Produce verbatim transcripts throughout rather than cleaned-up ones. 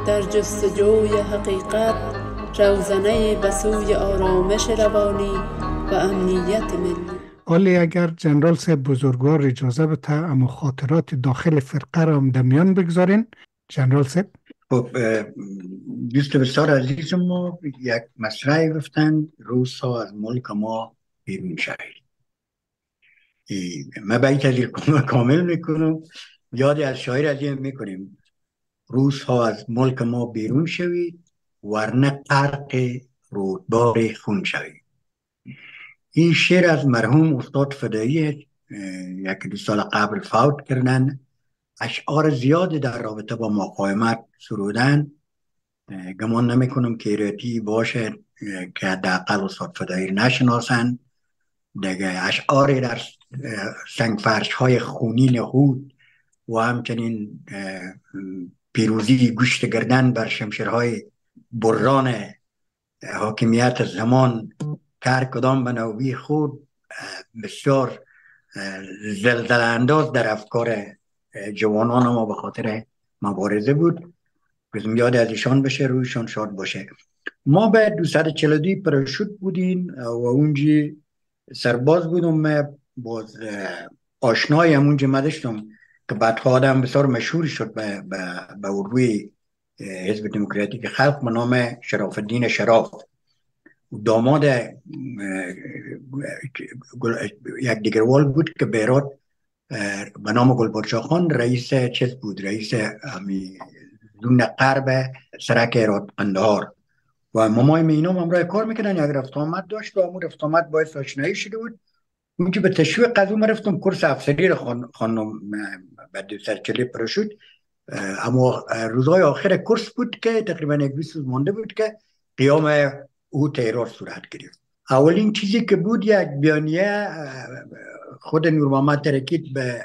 در جستجوی حقیقت، روزنه به سوی آرامش روانی و امنیت ملی. ولی اگر جنرال صاحب بزرگوار اجازه بده اما خاطرات داخل فرقه را هم در میان بگذارین جنرال صاحب. خب دوست بسیار عزیز ما یک مصرعی گفتن روزها از ملک ما بیرون شوید. من باید تذیر کامل میکنم، یاد از شاعر از این میکنیم روزها از ملک ما بیرون شوید ورنه غرق رودبار خون شوید. این شعر از مرحوم استاد فدایی یک دو سال قبل فوت کردن. اشعار زیادی در رابطه با مقاومت سرودن. گمان نمی کنم که ایراتی باشه که حداقل استاد فدایی نشناسن. دیگه اشعاری در سنگفرش های خونی نهود و همچنین پیروزی گوشت گردن بر شمشیرهای بران حاکمیت زمان کار کدام به نوبی خود بسیار زلزله انداز در افکار جوانان ما به خاطر مبارزه بود. بزم یاد از ایشان بشه، رویشان شاد باشه. ما به دویست و چهل و دو پراشوت بودیم و اونجی سرباز بودم. من باز آشنایی همونجا مدشتم که بعدها آدم بسیار مشهور شد به, به, به اروی حزب دموکراتیک خلق به نام شراف الدین شراف. داماد یک دیگروال بود که بیرات به نام گلبادشاه خان رئیس چیز بود، رئیس همی دون قرب سرک ایراد قندهار و مامای مینوم همراه کار میکنن. یک رفت آمد داشت و همون رفت آمد باعث آشنایی شده بود. اون که به تشویق از اون رفتم کورس افسری رو خواندم بعد دویست و چهل پراشوت. اما روزهای آخر کورس بود که تقریبا یک بیست روز مانده بود که قیام او تیرار صورت گرفت. اولین چیزی که بود یک بیانیه خود نور محمد ترکیت به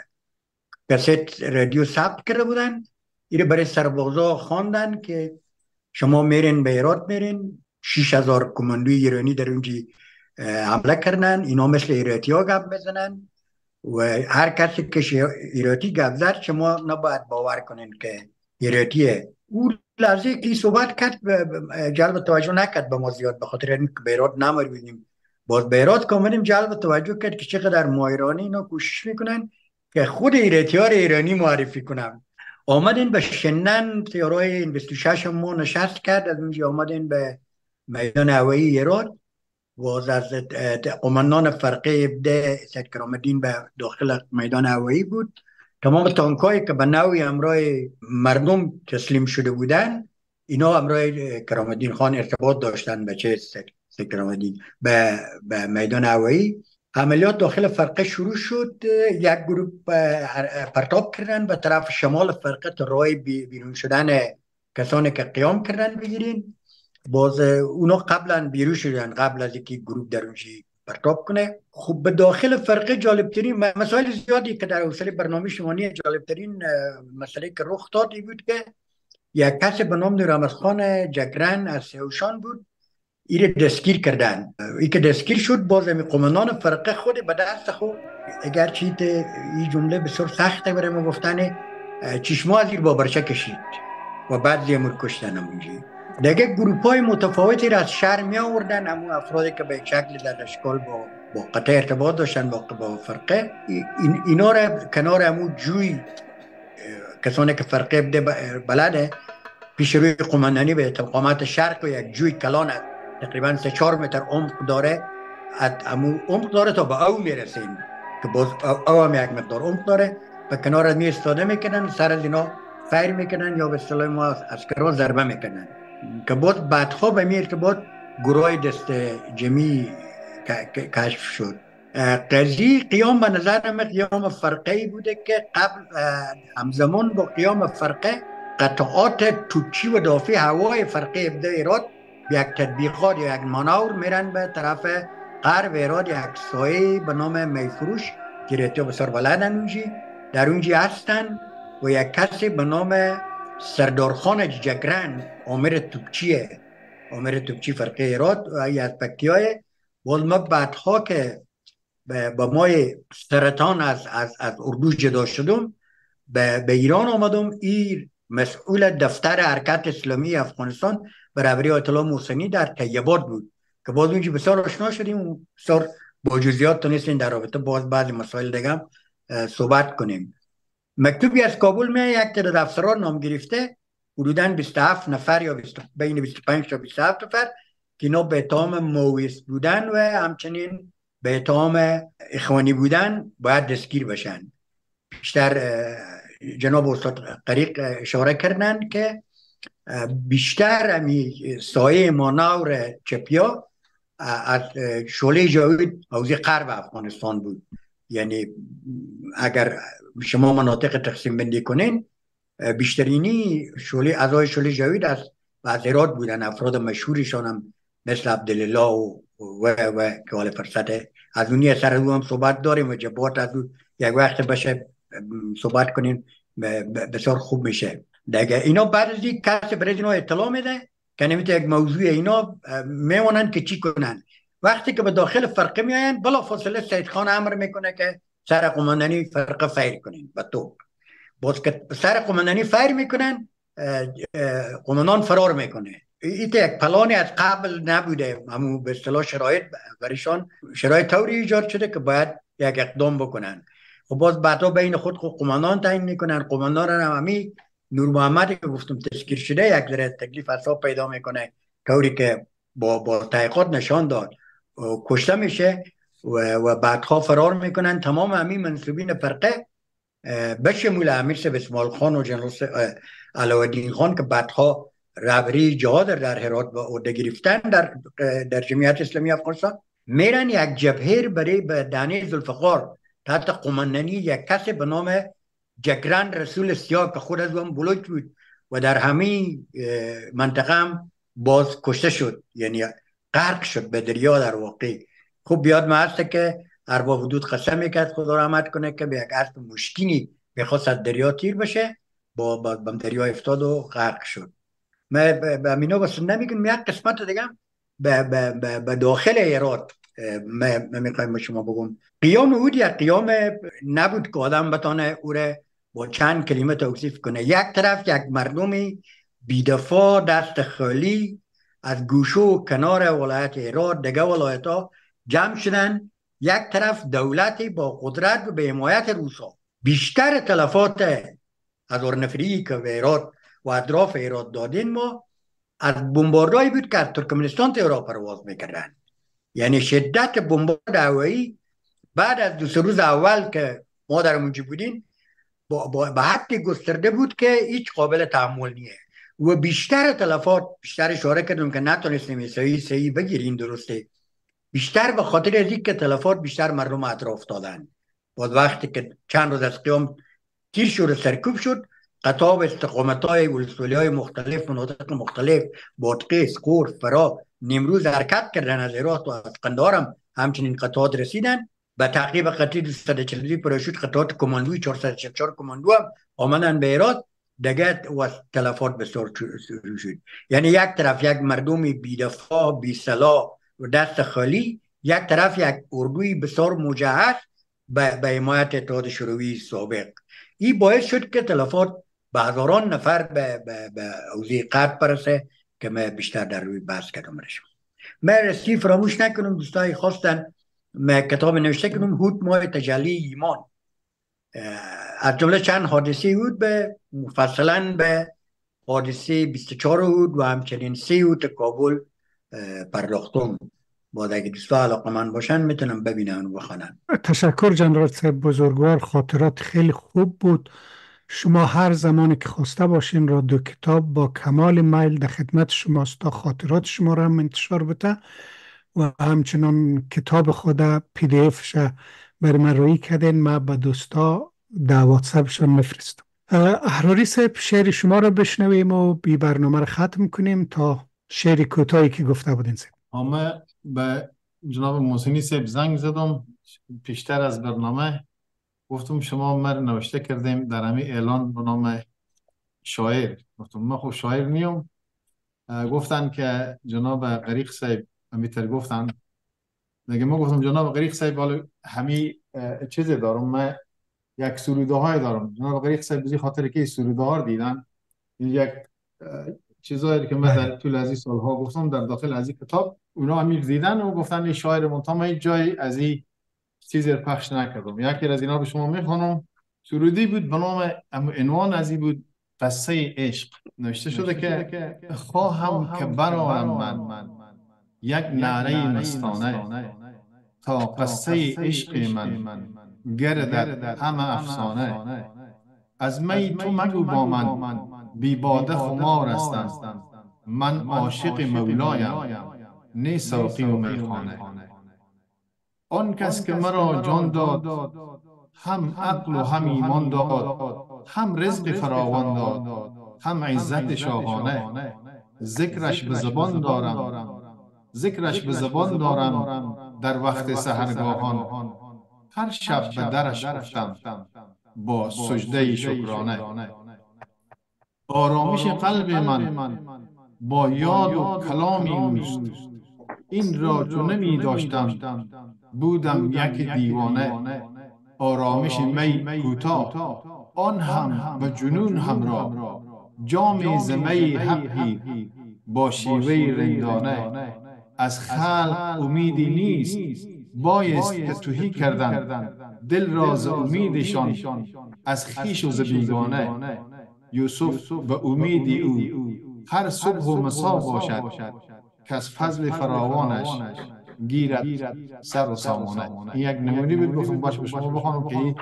کست رادیو ثبت کرده بودن. ایره برای سربازا خواندن که شما میرین به هرات، میرین شش هزار کماندوی ایرانی در اونجی حمله کردن. اینا مثل ایراتی ها گپ بزنن و هر کسی که ایراتی گپ زد شما نباید باور کنین که ایراتیه. او لحظه که صحبت کرد جلب توجه نکرد به ما زیاد، به خاطر اینکه به هرات نمیریم. باز به هرات کاملیم جلب توجه کرد که چقدر ما ایرانی اینا کوشش میکنن که خود ایراتی ها ایرانی معرفی کنن. آمدین به شنن تیارای این بیست و شش ما نشست کرد. از اونجا آمدین به میدان هوایی هرات و از قماندان فرقه ابده سید کرام الدین به داخل میدان هوایی بود. تمام تانکایی که به نوعی همراه مردم تسلیم شده بودن اینا همراه کرام الدین خان ارتباط داشتن به چه سید کرام الدین به, به میدان هوایی. عملیات داخل فرقه شروع شد. یک گروه پرتاب کردن به طرف شمال فرقه تا راه بیرون شدن کسانی که قیام کردن بگیرین. باز اونا قبلا بیرون شدن قبل از اینکه گروه در اونجی پرتاب کنه. خب به داخل فرقه جالبترین مسائل زیادی که در حوصله برنامه شمانی جالبترین مسئله که رخ داد بود که یک کس به نام نور احمد خان جگرن از سیوشان بود. ایره دستگیر کردن. ای که دستگیر شد باز می قماندان فرقه خود به دست خود اگر چیت این جمله بسیار سخته برای ما گفتن چشما از این بابرچه کشید و بعد زیمور کشتن همونجی. دیگه گروپ های متفاوتی را از شهر می آوردن. همون افرادی که به شکل در اشکال با با قطع ارتباط داشتن با با فرقه این اینا را کنار همون جوی کسانی که فرقه بده بلده پیش روی قماندانی به قامت شرق و یک جوی کلان تقریبا سه چهار متر عمق داره. امو عمق داره تا به او میرسیم که باز او هم یک مقدار عمق داره. به کنار از می استاده میکنن، سر از اینا فیر میکنن یا به اصطلاح ما عسکرها ضربه میکنن که باز بعدها به می ارتباط گروه دست جمعی کشف شد. قضیه قیام به نظر من قیام فرقه‌ای بوده که قبل همزمان با قیام فرقه قطعات توپچی و دافع هوای فرقه ابده ایراد یک تطبیقات یا یک مانور میرن به طرف غرب ایراد. یک سایه به نام میفروش که ریتیا بسیار بلدن اونجی در اونجی هستن و یک کسی به نام سردارخان جگرن آمر توپچیه آمر توپچی فرقه ایراد و از پکتی های والما بعدها که با مای سرطان از, از, از اردو جدا شدم به, به ایران آمدم. این مسئول دفتر حرکت اسلامی افغانستان برابری آیت الله محسنی در طیبات بود که باز اونجا بسیار آشنا شدیم و بسیار با جزئیات تونستیم در رابطه باز بعضی مسائل دیگه صحبت کنیم. مکتوبی از کابل می یک تعداد افسران نام گرفته حدوداً بیست و هفت نفر یا بین بیست و پنج تا بیست و هفت نفر که اینا به اتهام مویس بودن و همچنین به اتهام اخوانی بودن باید دستگیر بشن. بیشتر جناب استاد قریق اشاره کردن که بیشتر امی سایه مانور چپیا از شعله جاوید حوزه غرب افغانستان بود. یعنی اگر شما مناطق تقسیم بندی کنین بیشترینی شعله اعضای شعله جاوید از هرات بودن. افراد مشهورشان هم مثل عبدالله و و و که حال فرصت از اونی سر او هم صحبت داریم و جبات از او یک وقت بشه صحبت کنیم بسیار خوب میشه دیگه. اینا بعد از این کسی برای اینا اطلاع میده که نمیده یک موضوع اینا میمونن که چی کنن. وقتی که به داخل فرقه میاین بلا فاصله سید خان امر میکنه که سر قماندانی فرقه فیر کنین با تو. باز که سر قماندانی فیر میکنن قماندان فرار میکنه. این یک پلانی از قبل نبوده، همون به اصطلاح شرایط برایشان شرایط طوری ایجاد شده که باید یک اقدام بکنن. خب باز بعدا بین خود خود قماندان تعیین میکنن. قماندان هم همین نور محمدی که گفتم تذکیر شده یک ذره تکلیف اعصاب پیدا میکنه طوری که با با تحقیقات نشان داد کشته میشه و, و بعدها فرار میکنن. تمام همین منصوبین فرقه به شمول امیر سید اسماعیل خان و جنرال علاءالدین خان که بعدها رهبری جهاد در هرات با عهده گرفتن در در جمعیت اسلامی افغانستان میرن یک جبهه برای به دانه ذوالفقار تحت قماندانی یک کسی به نام جگران رسول سیاه که خود از اون بلوچ بود و در همین منطقه هم باز کشته شد، یعنی غرق شد به دریا در واقع. خوب بیاد ما هست که ارباب حدود قسم میکرد خدا رحمت کنه که به یک اسب مشکینی بخواست از دریا تیر بشه با با دریا افتاد و غرق شد. ما به امینا بس نمیگم یک قسمت دیگه به داخل هرات ما میخوایم شما بگم قیام او یک قیام نبود که آدم بتانه او را با چند کلمه توصیف کنه. یک طرف یک مردمی بیدفاع دست خالی از گوشه و کنار ولایت هرات دیگه ولایت ها جمع شدن، یک طرف دولتی با قدرت و به حمایت روسا. بیشتر تلفات از نفری که به هرات و اطراف هرات دادین ما از بمباردهایی بود که از ترکمنستان تهران پرواز میکردن. یعنی شدت بمبارد هوایی بعد از دو سه روز اول که ما در اونجا بودیم به حد گسترده بود که هیچ قابل تحمل نیه و بیشتر تلفات بیشتر اشاره کردم که نتونستیم صحیح صحیح بگیریم درسته، بیشتر به خاطر از اینکه تلفات بیشتر مردم اطراف دادن. بعد وقتی که چند روز از قیام تیر شد سرکوب شد قطاب استقامت‌های ولسوالی‌های مختلف مناطق مختلف بادغیس، سکور، فرا، نیمروز حرکت کردن از هرات و از قندهار هم همچنین قطعات رسیدن. به تعقیب قطعی دویست و چهل و دو پراشوت قطعات کماندوی چهارصد و چهل و چهار کماندو هم آمدن به هرات دیگه و تلفات بسیار شد. یعنی یک طرف یک مردمی بی‌دفاع بی‌سلاح و دست خالی، یک طرف یک اردوی بسیار مجهز به حمایت اتحاد شوروی سابق. این باعث شد که تلفات به هزاران نفر به به حوزه غرب برسه که من بیشتر در روی بحث کردم رشم. من راستی فراموش نکنم دوستای خواستن من کتاب نوشته کنم هود ماه تجلی ایمان، از جمله چند حادثه هود به مفصلا به حادثه بیست و چهار هود و همچنین سه هود کابل پرداختم. باید اگه دوستا علاقه من باشن میتونم ببینن و بخوانن. تشکر جنرال صاحب بزرگوار، خاطرات خیلی خوب بود. شما هر زمانی که خواسته باشین را دو کتاب با کمال میل در خدمت شماست تا خاطرات شما را هم انتشار بده و همچنان کتاب خود پی دی افش بر من روی کردین، ما به دوستا در واتساپشان میفرستم. احراری صاحب شعر شما را بشنویم و بی برنامه را ختم کنیم تا شعر کوتاهی که گفته بودین صاحب. همه به جناب محسنی صاحب زنگ زدم پیشتر از برنامه، گفتم شما ما نوشته کردیم در همین اعلان به نام شاعر. گفتم من خب شاعر نیم. گفتن که جناب قریق صاحب همیتر گفتن دیگه. ما گفتم جناب قریق صاحب حالا همین چیزی دارم، من یک سروده های دارم. جناب قریق صاحب بزی خاطر که سروده ها دیدن یک چیزایی که من در طول از این سالها گفتم در داخل از این کتاب اونا امیر دیدن و گفتن این شاعر منتها هیچ جای از این چیزی پخش نکردم. یکی از اینا به شما میخوانم. سرودی بود به نام عنوان از این بود قصه عشق. نوشته شده که خواهم که برآرم من یک نعره مستانه تا قصه عشق من گردد همه افسانه. از می تو مگو با من بی باده خمار هستم، من عاشق مولایم نی ساقی و میخانه. آن کس که مرا جان داد هم عقل و هم ایمان داد، هم رزق فراوان داد هم عزت شاهانه. ذکرش به زبان دارم ذکرش به زبان دارم در وقت سحرگاهان. هر شب به درش گفتم با سجده شکرانه. آرامش قلب من با یاد و کلامی اوست، این را چو نمی داشتم بودم یک دیوانه. آرامش می کوتاه آن هم به جنون همراه، جام ز می حقی با شیوه رندانه. از خلق امیدی نیست بایست که تهی کردن، دل را ز امیدشان از خویش و ز بیگانه. یوسف به امیدی او هر صبح و مسا باشد، که از فضل فراوانش گیرد سر و سامانه. این یک نمونی بود گفتم باش به شما بخوانم که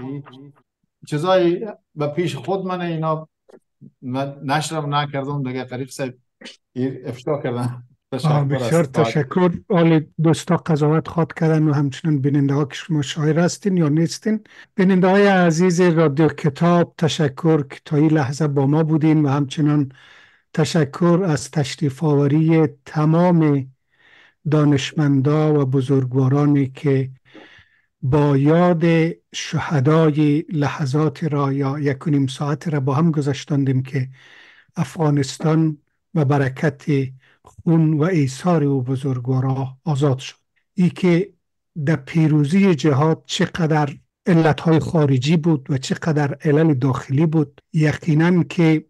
چیزایی به پیش خود من اینا من نشرم نکردم دیگه قریب سه افشا کردم. بسیار تشکر. آلی دوستا قضاوت خواد کردن و همچنین بیننده ها که شما شاعر هستین یا نیستین. بیننده های عزیز رادیو کتاب، تشکر که تا این لحظه با ما بودین و همچنان تشکر از تشریف آوری تمام دانشمندا و بزرگوارانی که با یاد شهدای لحظات را یا یک و نیم ساعت را با هم گذاشتاندیم که افغانستان و برکت خون و ایثار و بزرگوارا آزاد شد. ای که در پیروزی جهاد چقدر علتهای خارجی بود و چقدر علل داخلی بود، یقینا که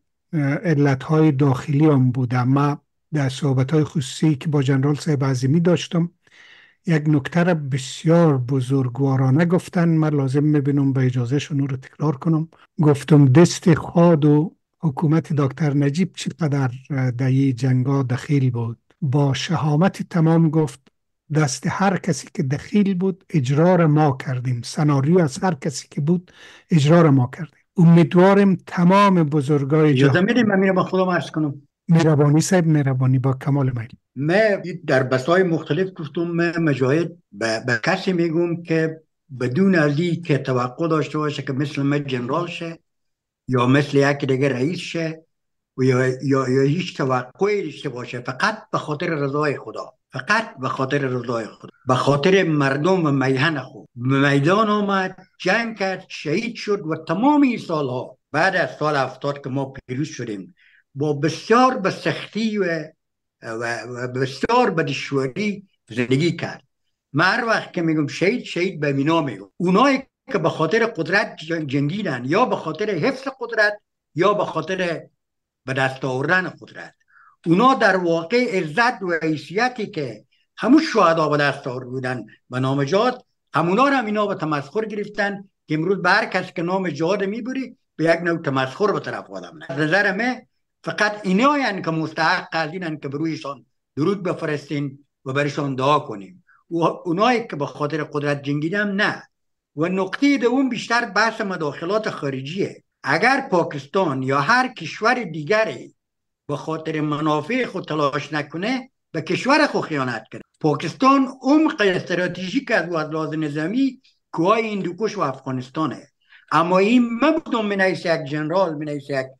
علتهای داخلی هم بوده. ما در صحبتهای خصوصی که با جنرال صاحب عظیمی داشتم یک نکته را بسیار بزرگوارانه گفتن، من لازم میبینم به اجازه شنو رو تکرار کنم. گفتم دست خود و حکومت دکتر نجیب چقدر در این جنگا دخیل بود. با شهامت تمام گفت دست هر کسی که دخیل بود اجرا را ما کردیم، سناریو از هر کسی که بود اجرا را ما کردیم. امیدوارم تمام بزرگای جهان. اجازه میدیم من میرم با خودم عرض کنم. مهربانی صاحب، مهربانی، با کمال میل. من در بسای مختلف گفتم من مجاهد به, به کسی میگم که بدون ازی که توقع داشته باشه که مثل من جنرال شه یا مثل یکی دیگه رئیس شه و یا, یا, یا هیچ توقعی داشته باشه، فقط به خاطر رضای خدا، فقط به خاطر رضای خدا، به خاطر مردم و میهن خود به میدان آمد، جنگ کرد، شهید شد و تمام این سالها بعد از سال هفتاد که ما پیروز شدیم با بسیار به سختی و, و, و بسیار به دشواری زندگی کرد. من هر وقت که میگم شهید شهید به مینا میگم اونایی که به خاطر قدرت جنگیدن یا به خاطر حفظ قدرت یا به خاطر به دست آوردن قدرت، اونا در واقع عزت و حیثیتی که همون شهدا به دست آورده بودن به نام جهاد، همونا رو هم اینا به تمسخر گرفتن که امروز به هر کس که نام جهاد میبری به یک نوع تمسخر به طرف آدم. از نظر من فقط اینا یعنی که مستحق قضینن که برویشان درود بفرستین و برشان دعا کنیم. و اونایی که به خاطر قدرت جنگیدن نه. و نقطه دوم بیشتر بحث مداخلات خارجیه. اگر پاکستان یا هر کشور دیگری به خاطر منافع خود تلاش نکنه به کشور خود خیانت کنه. پاکستان عمق استراتژیک از وزلات نظامی کوهای هندوکش و افغانستانه. اما این مبودم من ایس یک جنرال، من ایس یک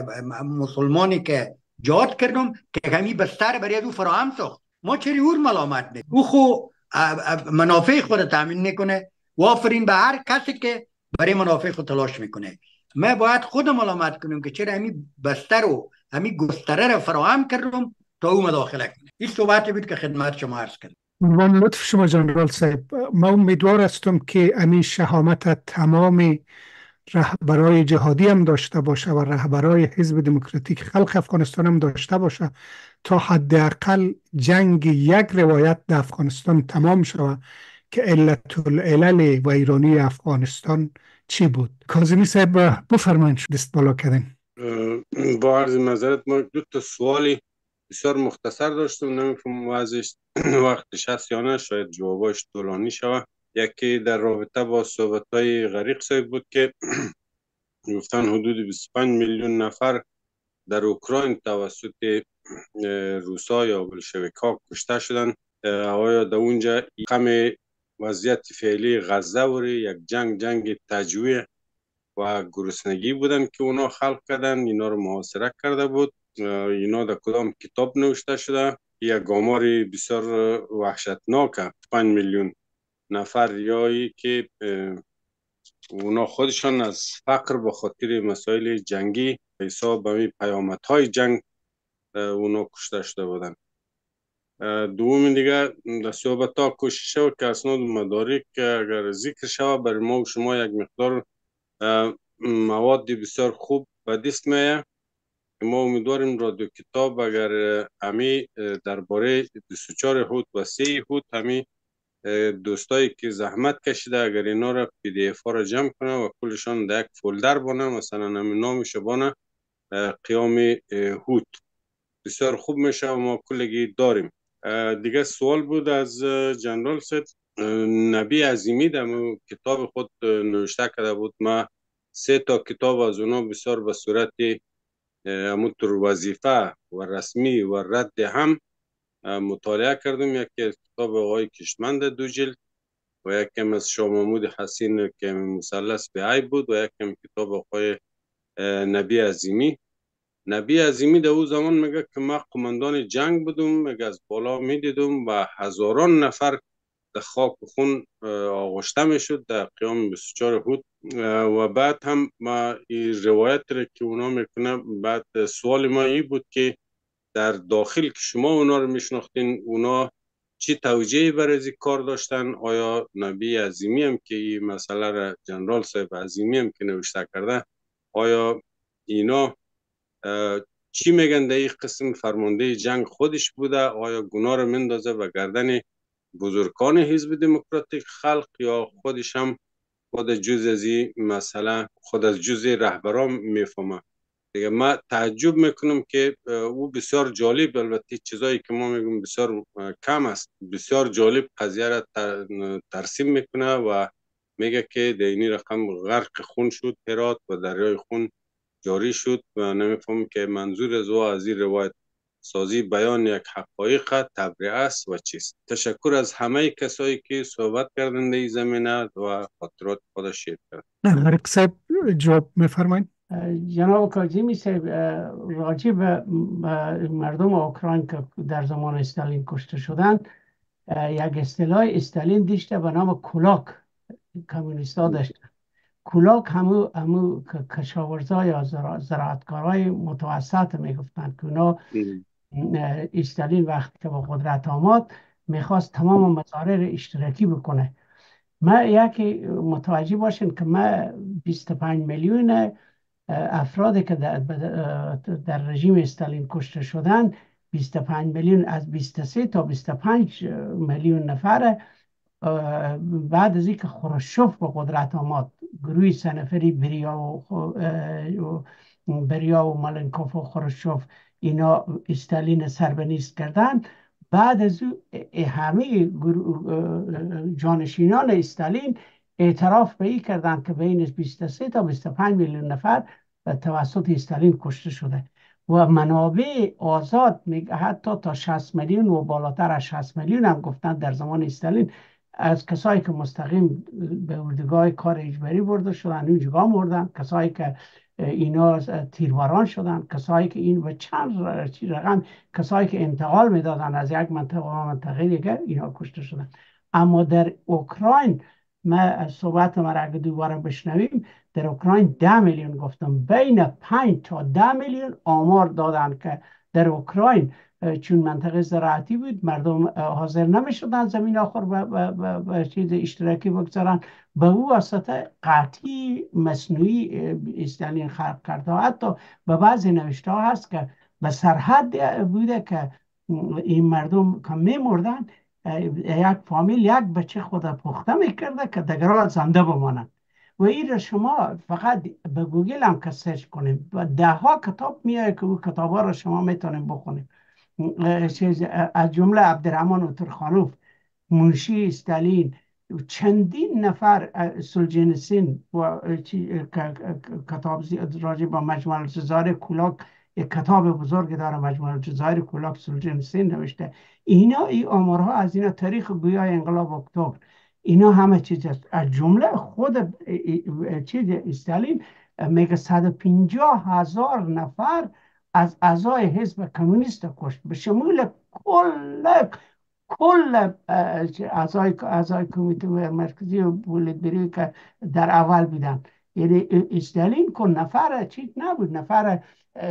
مسلمانی که جهاد کردم که کمی بستر برای او فراهم ساخت. ما چری اور ملامت نه، او خو منافع خود تامین نکنه و آفرین به هر کسی که برای منافع خود تلاش میکنه. ما باید خود ملامت کنیم که چرا همی بستر و همی گستره را فراهم کردم تا او مداخله کنه. این صحبتی بود که خدمت شما عرض کردم. من لطف شما جنرال صاحب، ما امیدوار هستم که امی شهامت تمام رهبرای جهادی هم داشته باشه و رهبرای حزب دموکراتیک خلق افغانستان هم داشته باشه تا حداقل جنگ یک روایت در افغانستان تمام شود که علت العلل ویرانی افغانستان چی بود. کاظمی صاحب بفرمایید، دست بالا کردین. با عرض معذرت ما دو تا سوالی بسیار مختصر داشتم، نمیفهم وضعش وقتش هست یا نه، شاید جواباش طولانی شود. یکی در رابطه با صحبت‌های غریق صاحب بود که گفتن حدود بیست و پنج میلیون نفر در اوکراین توسط روسا یا بلشویک‌ها کشته شدن. آیا در اونجا کم وضعیت فعلی غزه وری یک جنگ جنگ تجویع و گرسنگی بودن که اونا خلق کردن، اینا رو محاصره کرده بود. اینا در کدام کتاب نوشته شده؟ یک آماری بسیار وحشتناک، پنج میلیون نفر، یا ای که اونا خودشان از فقر به خاطر مسائل جنگی حساب به پیامدهای جنگ اونا کشته شده بودن. دوم دیگه در صحبت ها کوشش شد که اسناد مدارک اگر ذکر شود برای ما و شما یک مقدار مواد بسیار خوب به دست میه. ما امیدواریم رادیو کتاب اگر امی درباره بیست و چهار هوت و سه هوت امی دوستایی که زحمت کشیده اگر اینا را پی دی اف ها را جمع کنه و کلشان در یک فولدر بانه، مثلا امی نامش بانه قیام هوت، بسیار خوب میشه و ما کلگی داریم. دیگه سوال بود از جنرال صاحب. نبی عظیمی در کتاب خود نوشته کرده بود، ما سه تا کتاب از اونا بسیار به صورت همونطور وظیفه و رسمی و رد هم مطالعه کردم. یکی کتاب آقای کشمند دو جلد و یکم از شاه محمود حسین که مثلث به عیب بود و یکم کتاب آقای نبی عظیمی. نبی عظیمی در او زمان میگه که ما قماندان جنگ بودم، میگه از بالا میدیدم و هزاران نفر در خاک و خون آغشته میشد در قیام بیست و چهار هوت. و بعد هم ما این روایت را که اونا میکنه، بعد سوال ما این بود که در داخل که شما اونا رو میشناختین، اونا چی توجیهی برای این کار داشتن؟ آیا نبی عظیمی هم که این مسئله را جنرال صاحب عظیمی هم که نوشته کرده، آیا اینا چی میگن در این قسم؟ فرمانده جنگ خودش بوده؟ آیا گناه رو مندازه و گردن بزرگان حزب دموکراتیک خلق یا خودش هم خود جز از این مسئله خود از جز رهبران میفهمه؟ دیگه ما تعجب میکنم که او بسیار جالب، البته چیزایی که ما میگم بسیار کم است، بسیار جالب قضیه را ترسیم میکنه و میگه که در این رقم غرق خون شد هرات و دریای خون جاری شد و نمیفهم که منظور از او از این روایت سازی بیان یک حقایق تبریع است و چیست. تشکر از همه کسایی که صحبت کردند در این زمینه و خاطرات خود شیر کردند. غریق صاحب جواب میفرمایید. جناب کاظمی صاحب، راجع به مردم اوکراین که در زمان استالین کشته شدند، یک اصطلاح استالین داشته به نام کولاک، کمونیستا داشتن. کولاک همو همو کشاورزا یا زراعتکارای متوسط میگفتند که اونا استالین وقتی که با قدرت آمد میخواست تمام مزارع اشتراکی بکنه. ما یکی متوجه باشین که ما بیست و پنج میلیون افرادی که در, در رژیم استالین کشته شدن، بیست و پنج میلیون از بیست و سه تا بیست و پنج میلیون نفر بعد از اینکه خروشچوف به قدرت آمد، گروه سه نفری بریا و بریا و مالنکوف و خروشچوف اینا استالین سربنیست کردن، بعد از او همه جانشینان استالین اعتراف به این کردن که بین بیست و سه تا بیست و پنج میلیون نفر توسط استالین کشته شده و منابع آزاد میگه حتی تا شصت میلیون و بالاتر از شصت میلیون هم گفتن در زمان استالین از کسایی که مستقیم به اردوگاه کار اجباری برده شدن اونجا مردن، کسایی که اینا تیرباران شدن، کسایی که این و چند رقم کسایی که انتقال میدادن از یک منطقه و منطقه دیگر اینا کشته شدن. اما در اوکراین ما صحبت ما را اگه دوباره بشنویم، در اوکراین ده میلیون گفتم، بین پنج تا ده میلیون آمار دادن که در اوکراین چون منطقه زراعتی بود مردم حاضر نمی شدن زمین آخر و چیز اشتراکی بگذارن. به او واسطه قطعی مصنوعی استالین خلق کرده. حتی به بعضی نوشته ها هست که به سرحد بوده که این مردم که می مردن یک فامیل یک بچه خود پخته میکرده که دیگران زنده بمانند. و این را شما فقط به گوگل هم که سرچ کنیم و ده ها کتاب میاد که او کتاب ها را شما میتونیم بخونیم. از جمله عبدالرحمن اوترخانوف، منشی استالین، چندین نفر، سولجنیسین و کتاب راجع به مجموعه الجزایر کولاک، یک کتاب بزرگ داره مجموعه الجزایر کولاک سولجنیسین نوشته. اینا این آمارها از اینا تاریخ گویای انقلاب اکتبر اینا همه چیز است. از جمله خود چیز استالین میگه صد و پنجاه هزار نفر از اعضای حزب کمونیست کشت، به شمول کل کل اعضای اعضای کمیته مرکزی و بولتبری که در اول بودن. یعنی استالین که نفر چیز نبود، نفر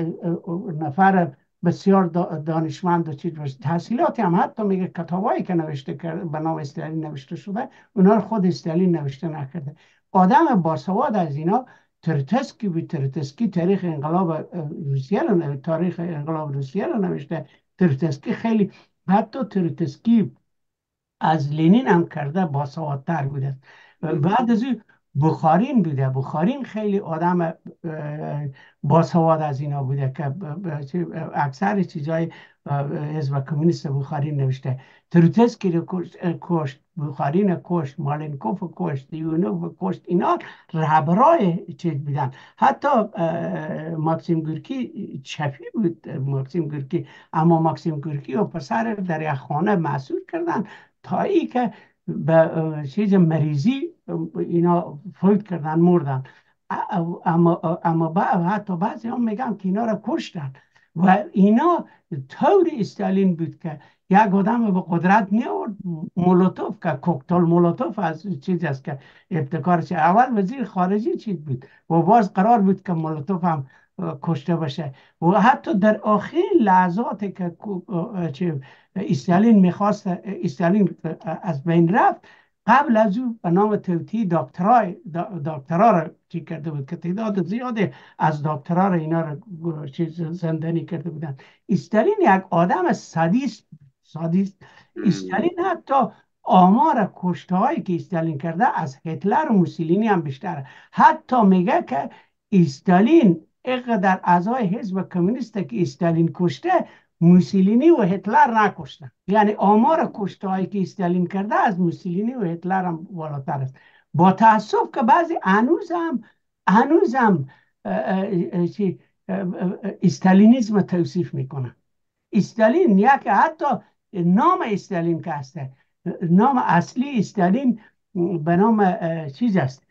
نفر بسیار دانشمند و چیز باشه. تحصیلاتی هم حتی میگه کتابایی که نوشته کرده به نام استالین نوشته شده اونا رو خود استالین نوشته نکرده. آدم باسواد از اینا ترتسکی بود. ترتسکی تاریخ انقلاب روسیه رو تاریخ انقلاب روسیه رو نوشته. ترتسکی خیلی، حتی ترتسکی از لنین هم کرده باسوادتر بوده. بعد از اون بخارین بوده. بخارین خیلی آدم باسواد از اینا بوده که اکثر چیزای حزب کمونیست بخارین نوشته. تروتسکی رو کشت، بخارین کشت، مالینکوف کشت، دیونوف کشت. اینا رهبرای چیز بودن. حتی ماکسیم گورکی چپی بود ماکسیم گورکی، اما ماکسیم گورکی و پسر در یک خانه محصول کردن تا ای که به چیز مریضی اینا فوت کردن، مردن. اما اما حتی بعضی هم میگن که اینا را کشتن. و اینا طور استالین بود که یک آدم به قدرت می آورد. مولوتوف که کوکتل مولوتوف از چیز است که ابتکارش اول وزیر خارجی چیز بود و باز قرار بود که مولوتوف هم کشته بشه. و حتی در آخرین لحظاتی که استالین میخواست استالین از بین رفت، قبل از او به نام توتی دکترای دکترا را چی کرده بود که تعداد زیاده از دکترا را اینا را چیز زندانی کرده بودن. استالین یک آدم سادیست سادیست استالین حتی آمار کشته هایی که استالین کرده از هتلر و موسولینی هم بیشتره. حتی میگه که استالین اینقدر اعضای حزب کمونیست که استالین کشته موسولینی و هتلر نکشتن. یعنی آمار کشته هایی که استالین کرده از موسولینی و هتلر هم بالاتر است. با تاسف که بعضی هنوز هم هنوز هم استالینیسم توصیف میکنن. استالین یک حتی نام استالین که هسته، نام اصلی استالین به نام چیز است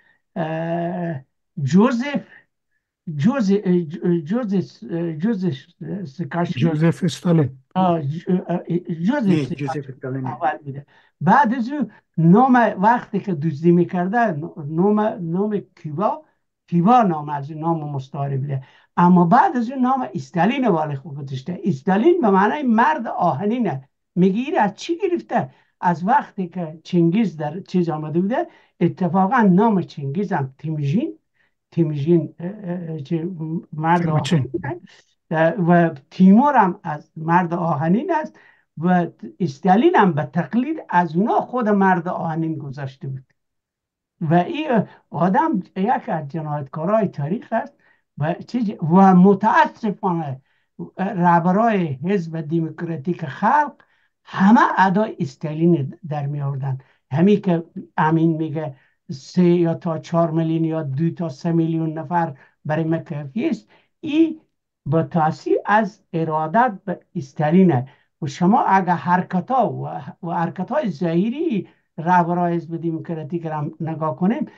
جوزف جوزف جوزف جوزف جوزف استالین جوزف استالین اول بوده. بعد از اون نام وقتی که دزدی میکرده نام نام کیوا کیوا نام از نام مستعار بوده. اما بعد از اون نام استالین والی خود گذاشته. استالین به معنای مرد آهنینه. میگه از چی گرفته؟ از وقتی که چنگیز در چیز آمده بوده. اتفاقا نام چنگیز هم تیمژین تیمژین مرد آهنین و تیمور هم از مرد آهنین است و استالین هم به تقلید از اونا خود مرد آهنین گذاشته بود. و این آدم یک از جنایتکارای تاریخ است و چیز و متاسفانه رهبرای حزب دموکراتیک خلق همه ادای استالین در می آوردن. همین که امین میگه سه یا تا چهار میلیون یا دو تا سه میلیون نفر برای مکافی است، این با تاثیر از ارادت به استالینه. و شما اگر حرکت ها و, و حرکت های ظاهری رهبرای حزب دموکراتیک را نگاه کنیم،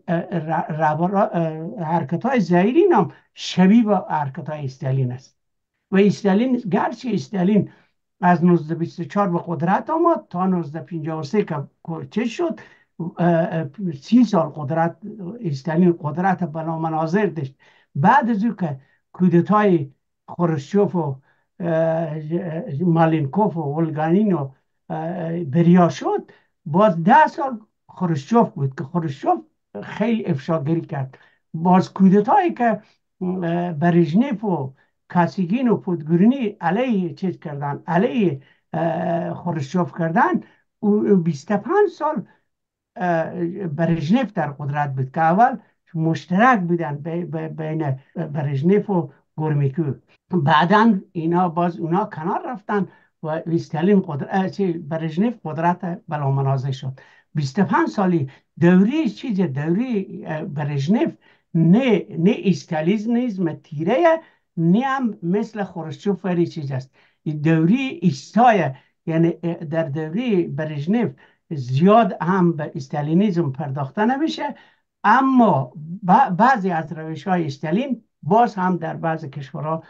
حرکت های ظاهری هم شبیه به حرکت های استالین است. و استالین گرچه استالین از نوزده بیست و چهار به قدرت آمد تا نوزده پنجاه و سه که چه شد، سی سال قدرت استالین قدرت بلا مناظر داشت. بعد از او که کودتای خروشچوف و مالینکوف و ولگانین بریا شد، باز ده سال خروشچوف بود که خروشچوف خیلی افشاگری کرد. باز کودتایی که برژنیف و کاسیگین و پودگورینی علیه چیز کردن، علیه خروشچوف کردن، و بیست و پنج سال برژنیف در قدرت بود که اول مشترک بودن بین برژنیف و گورمیکو. بعدا اینا باز اونا کنار رفتن و استالین قدرت، برژنیف قدرت بلا منازع شد. بیست و پنج سالی دوری چیز دوری برژنیف نه نه استالیزم تیره، نه هم مثل خروشچوف وری چیز است. دوری ایستای، یعنی در دوری برژنیف زیاد هم به استالینیزم پرداخته نمیشه، اما بعضی از روش های استالین باز هم در بعضی کشورها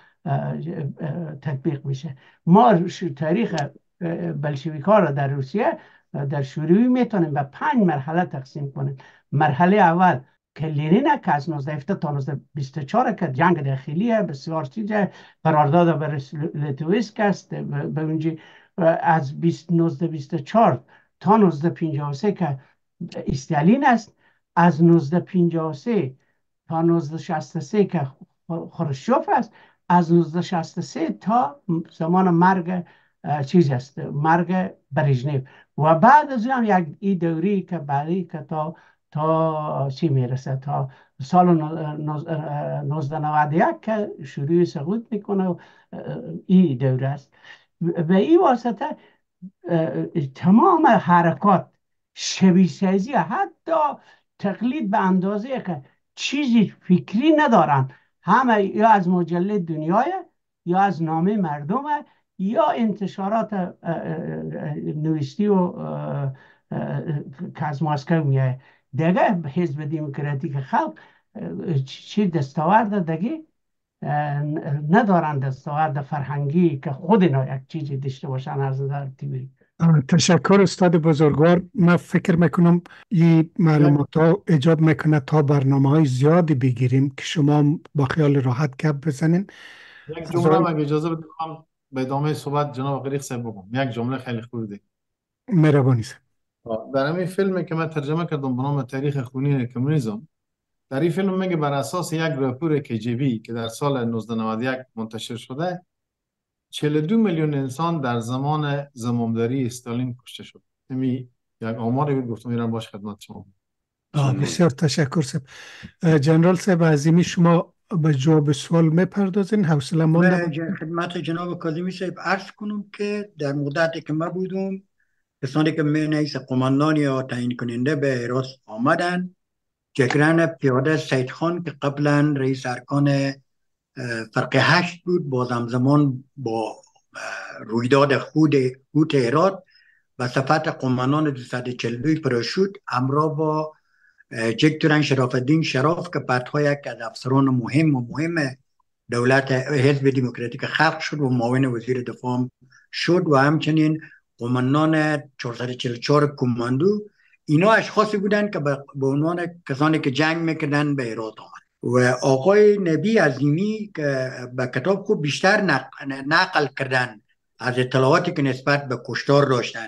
تطبیق میشه. ما تاریخ بلشویک ها را در روسیه در شوروی میتونیم به پنج مرحله تقسیم کنیم. مرحله اول که لنین که از نوزده هفتاد تا نوزده بیست و چهار که جنگ داخلیه بسیار چیزه، قرارداد برست-لیتویسک است، به اونجی از نوزده بیست و چهار تا نوزده پنجاه و سه که استالین است، از نوزده پنجاه و سه تا نوزده شصت و سه که خروشچوف است، از نوزده شصت و سه تا زمان مرگ چیز است، مرگ برژنیف، و بعد از اون یک ای دوری که بعدی که تا تا چی میرسه، تا سال نوزده نود و یک که شروع سقوط میکنه و ای دوره است. و این واسطه تمام حرکات شبیه سازی، حتی تقلید به اندازه که چیزی فکری ندارن، همه یا از مجله دنیای، یا از نامه مردم، یا انتشارات نوشتی و که از ماسکو میاد. دیگه حزب دموکراتیک خلق چی دستاورد دیگه ندارن، دستاورد فرهنگی که خود اینا یک چیزی داشته باشن از نظر تیوری. تشکر استاد بزرگوار. من فکر میکنم این معلومات ها ایجاد میکنه تا برنامه های زیادی بگیریم که شما با خیال راحت گپ بزنین. یک جمله اگه اجازه بدید میخوام به ادامه صحبت جناب قریق صاحب بگم. یک جمله خیلی خوبه. مهربانی صاحب. در همین فیلمی که من ترجمه کردم به نام تاریخ خونین کمونیسم، در این فیلم میگه بر اساس یک راپور کی جی بی که در سال نوزده نود و یک منتشر شده، چهل و دو میلیون انسان در زمان زمامداری استالین کشته شد. همین یک آماری بود، گفتم میرم باش خدمت شما. بسیار تشکر صاحب. جنرال صاحب عظیمی، شما به جواب سوال میپردازین؟ حوصله مند. خدمت جناب کاظمی صاحب عرض کنم که در مدتی که ما بودم، کسانی که می نیست قماندان یا تعیین کننده به هرات آمدن، جگران پیاده سید خان که قبلا رئیس ارکان فرق هشت بود، باز همزمان با رویداد خود هوت هرات و صفت قماندان دویست و چهل و دو پراشوت همراه با جگتورن شراف الدین شراف که بعدها یک از افسران مهم و مهم دولت حزب دموکراتیک خلق شد و معاون وزیر دفاع شد، و همچنین قماندان چهارصد و چهل و چهار کماندو. اینا اشخاصی بودند که به عنوان کسانی که جنگ میکردن به هرات آمد. و آقای نبی عظیمی که به کتاب خوب بیشتر نقل, نقل کردن از اطلاعاتی که نسبت به کشتار داشتن،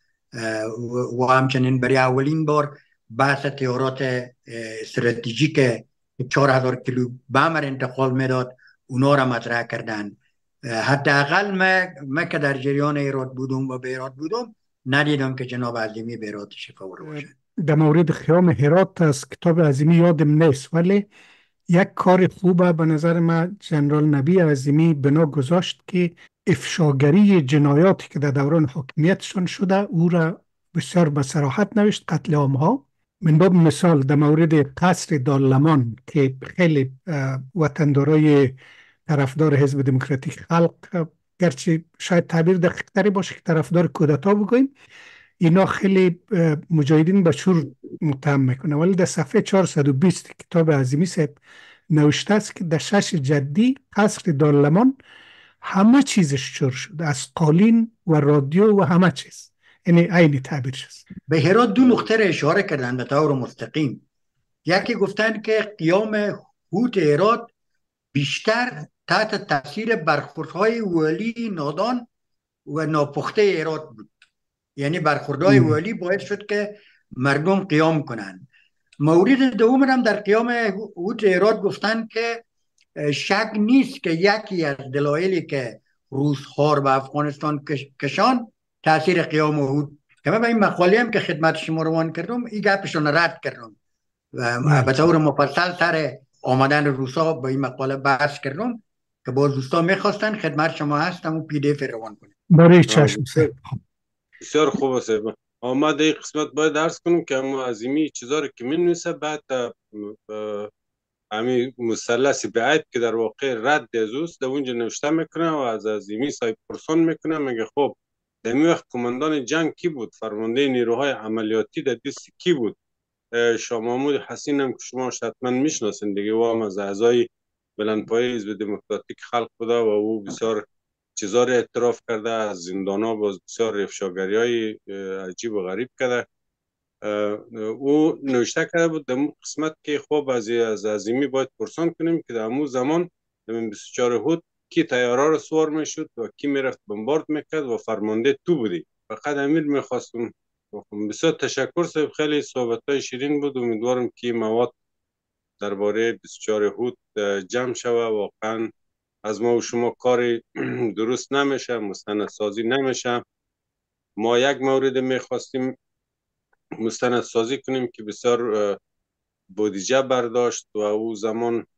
و همچنین برای اولین بار بحث تئورات استراتژیک که چهار هزار کیلو بمر انتقال میداد اونا را مطرح کردن. حداقل من ما که در جریان هرات بودم و به هرات بودم ندیدم که جناب عظیمی به هرات شفاور باشه. در مورد خیام هرات از کتاب عظیمی یادم نیست، ولی یک کار خوبه به نظر من جنرال نبی عظیمی بنا گذاشت که افشاگری جنایاتی که در دوران حاکمیتشان شده او را بسیار به صراحت نوشت، قتل عامها. من باب مثال در مورد قصر دارلمان که خیلی وطندارای طرفدار حزب دموکراتیک خلق، گرچه شاید تعبیر دقیق تری باشه که طرفدار کودتا بگوییم، اینا خیلی مجاهدین به شور متهم میکنه، ولی در صفحه چهارصد و بیست کتاب عظیمی صاحب نوشته است که در شش جدی قصر دارلمان همه چیزش چور شد، از قالین و رادیو و همه چیز، یعنی عین تعبیرش است. به هرات دو نقطه را اشاره کردن به طور مستقیم. یکی گفتن که قیام هوت هرات بیشتر تحت تاثیر برخوردهای والی نادان و ناپخته هرات بود. یعنی برخوردهای والی باعث شد که مردم قیام کنند. مورد دوم هم در قیام هود هرات گفتن که شک نیست که یکی از دلایلی که روس‌ها به افغانستان کشان تاثیر قیام هود، که من به این مقاله هم که خدمت شما روان کردم این گپشون رد کردم و به طور مفصل سر آمدن روسا به این مقاله بحث کردم که باز دوستا میخواستن خدمت شما هستم و پی دی اف روان کنیم. برای چشم سر بسیار خوب است. آمده این قسمت باید درس کنیم که اما عظیمی چیزا رو که می نویسه بعد همین مثلث بعید که در واقع رد از اوست در اونجا نوشته میکنه و از عظیمی سایب پرسان میکنه. میگه خب در می وقت کماندان جنگ کی بود؟ فرمانده نیروهای عملیاتی در دست کی بود؟ شاه محمود حسین هم که شما حتما میشناسین دیگه، و هم از اعضای بلندپایه حزب دموکراتیک خلق بوده و او بسیار چیزا رو اعتراف کرده، از زندان‌ها باز بسیار افشاگری‌های عجیب و غریب کرده. او نوشته کرده بود در قسمت که خب از از عظیمی باید پرسان کنیم که در امو زمان در بیست و چهار هود کی تیارا رو سوار میشد و کی میرفت بمبارد میکرد و فرمانده تو بودی. فقط امیر میخواستم. بسیار تشکر صاحب، خیلی صحبت‌های شیرین بود. امیدوارم که مواد درباره بیست و چهار هود جمع شود. واقعا از ما و شما کاری درست نمیشه، مستندسازی نمیشه. ما یک مورد میخواستیم مستندسازی کنیم که بسیار بودجه برداشت و او زمان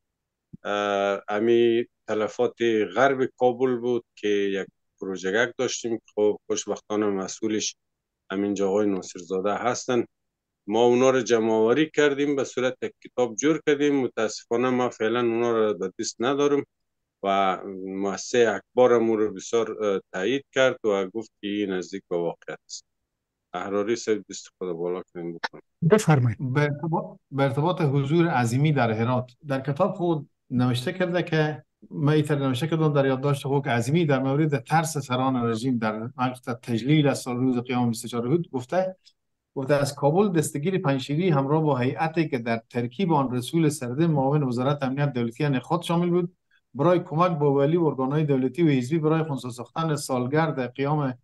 امی تلفات غرب کابل بود که یک پروژه داشتیم. خب خوشبختانه مسئولش همین آقای ناصرزاده هستن. ما اونا رو جمع آوری کردیم، به صورت یک کتاب جور کردیم. متاسفانه ما فعلا اونا رو به دست ندارم و مؤسسه اکبار امور رو بسیار تایید کرد و گفت که این نزدیک به واقعیت است. احراری صاحب دست خدا بالا کنیم بکنم. بفرمایید. به ارتباط حضور عظیمی در هرات در کتاب خود نوشته کرده که ما ایتر نوشته کردم در یادداشت خود که عظیمی در مورد ترس سران رژیم در مقطع تجلیل از سال روز قیام بیست و چهار هود گفته گفته از کابل دستگیر پنشیری همراه با هیئتی که در ترکیب آن رسول سرده معاون وزارت امنیت دولتی نخود شامل بود برای کمک با ولی ارگانهای دولتی و حزبی برای خنثی ساختن سالگرد قیام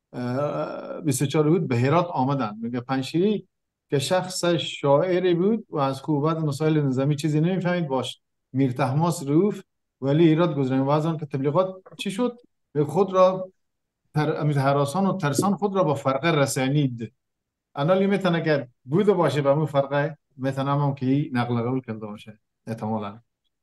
بیست و چهار هود به هرات آمدند. میگه پنشیری که شخص شاعری بود و از خوبت مسائل نظامی چیزی نمیفهمید باش میر طهماسب روف ولی هرات گذرنگ وازان که تبلیغات چی شد به خود را تر هراسان و ترسان خود را با فرقه رسانید. انالی میتونه که بوده باشه به اون فرقه، میتونه هم که نقل قول کرده باشه احتمالاً.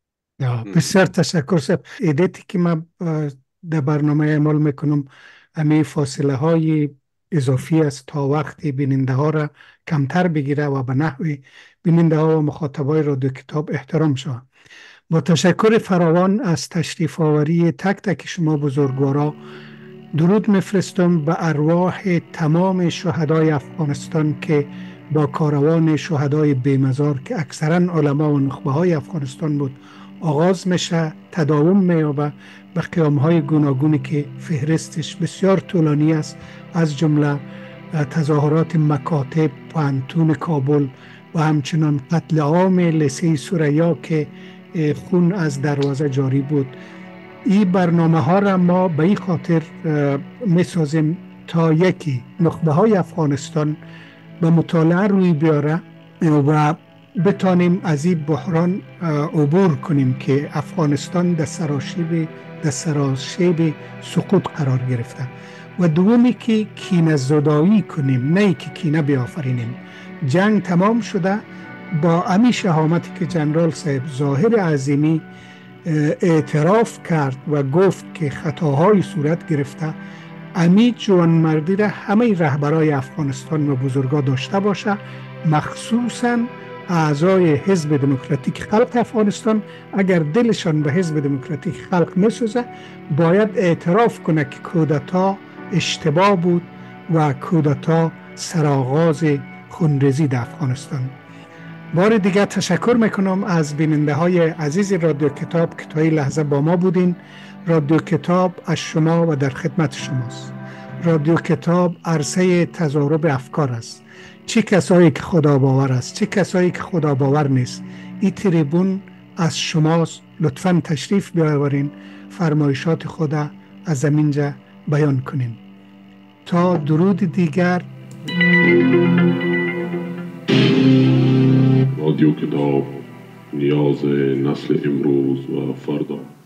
بسیار تشکر صاحب. ایده‌ای که من در برنامه اعمال میکنم امی فاصله های اضافی است تا وقتی بیننده ها را کمتر بگیره و به نحوی بیننده ها و مخاطبای رادیو کتاب احترام شود. با تشکر فراوان از تشریف آوری تک تک شما بزرگوارا درود میفرستم به ارواح تمام شهدای افغانستان که با کاروان شهدای بیمزار که اکثرا علما و نخبه های افغانستان بود آغاز میشه، تداوم میابه به قیام های گوناگونی که فهرستش بسیار طولانی است، از جمله تظاهرات مکاتب، پانتون کابل و همچنان قتل عام لسه ثریا که خون از دروازه جاری بود. این برنامه ها را ما به این خاطر میسازیم تا یکی نخبه های افغانستان به مطالعه روی بیاره و بتانیم از این بحران عبور کنیم که افغانستان در سراشیب در سراشیب سقوط قرار گرفته. و دومی که کینه زدایی کنیم، نه که کینه بیافرینیم. جنگ تمام شده. با امی شهامتی که جنرال صاحب ظاهر عظیمی اعتراف کرد و گفت که خطاهای صورت گرفته، امی جوانمردی را همه رهبرای افغانستان و بزرگا داشته باشه، مخصوصاً اعضای حزب دموکراتیک خلق افغانستان. اگر دلشان به حزب دموکراتیک خلق میسوزه باید اعتراف کنه که کودتا اشتباه بود و کودتا سرآغاز خونریزی در افغانستان. بار دیگر تشکر میکنم از بیننده های عزیز رادیو کتاب که تا این لحظه با ما بودین. رادیو کتاب از شما و در خدمت شماست. رادیو کتاب عرصه تضارب افکار است. چه کسایی که خدا باور است، چه کسایی که خدا باور نیست. این تریبون از شماست لطفاً تشریف بیاورین، فرمایشات خود از همینجا بیان کنین. تا درود دیگر. رادیو کتاب، نیاز نسل امروز و فردا.